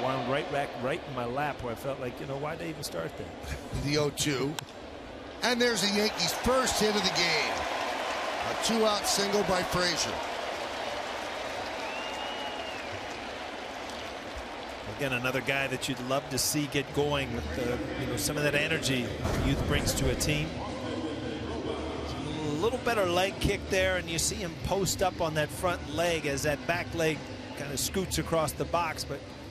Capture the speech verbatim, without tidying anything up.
wound right back right in my lap where I felt like, you know, why'd they even start that? The oh two. And there's the Yankees' first hit of the game. A two-out single by Frazier. Again, another guy that you'd love to see get going with the, you know, some of that energy youth brings to a team. A little better leg kick there, and you see him post up on that front leg as that back leg kind of scoots across the box, but